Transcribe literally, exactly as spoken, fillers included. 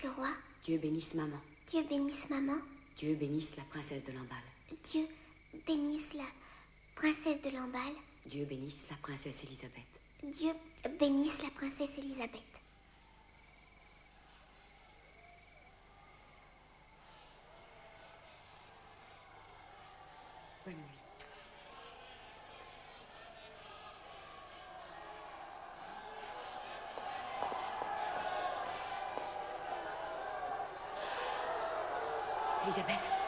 le roi. Dieu bénisse maman. Dieu bénisse maman. Dieu bénisse la princesse de Lamballe. Dieu bénisse la princesse de Lamballe. Dieu bénisse la princesse Élisabeth. Dieu bénisse la princesse Élisabeth. Bonne nuit. Élisabeth.